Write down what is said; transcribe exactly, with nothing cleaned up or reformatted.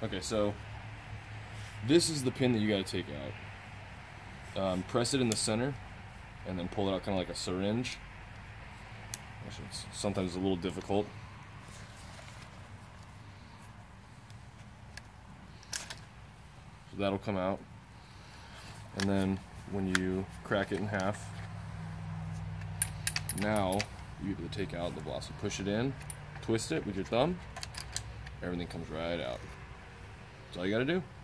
Okay, so this is the pin that you got to take out. Um, press it in the center, and then pull it out kind of like a syringe. Actually, it's sometimes a little difficult. So that'll come out, and then when you crack it in half, now you able to take out the velocity. Push it in, twist it with your thumb, everything comes right out. That's all you got to do.